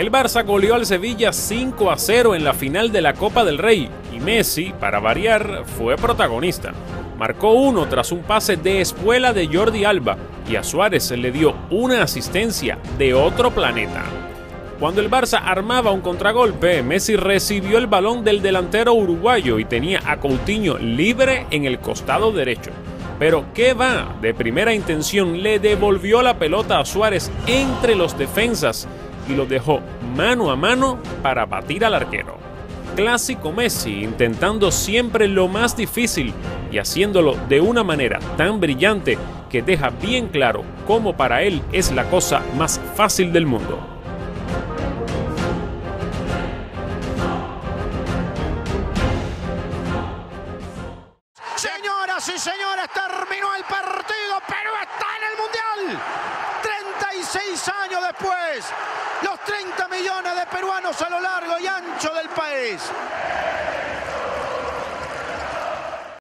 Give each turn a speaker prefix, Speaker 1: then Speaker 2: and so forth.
Speaker 1: El Barça goleó al Sevilla 5-0 en la final de la Copa del Rey y Messi, para variar, fue protagonista. Marcó uno tras un pase de espuela de Jordi Alba y a Suárez le dio una asistencia de otro planeta. Cuando el Barça armaba un contragolpe, Messi recibió el balón del delantero uruguayo y tenía a Coutinho libre en el costado derecho. Pero qué va, de primera intención le devolvió la pelota a Suárez entre los defensas y lo dejó mano a mano para batir al arquero. Clásico Messi, intentando siempre lo más difícil y haciéndolo de una manera tan brillante que deja bien claro cómo para él es la cosa más fácil del mundo.
Speaker 2: Señoras y señores, terminó el partido, Perú está en el Mundial. 36 años después, los 30 millones de peruanos a lo largo y ancho del país.